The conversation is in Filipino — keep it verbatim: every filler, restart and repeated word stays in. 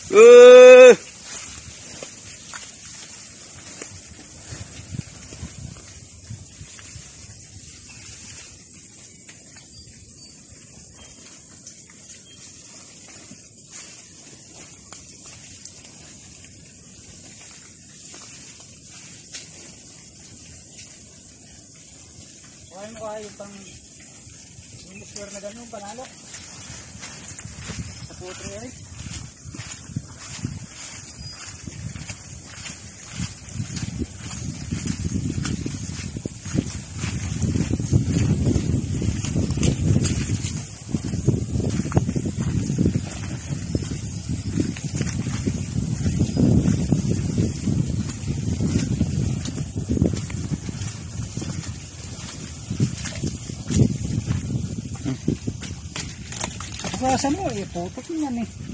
Uh. Kaya mo kaya yung pang yung square na gano'n, panalo sa putre eh. Bawasan mo, eh, putok niyan eh.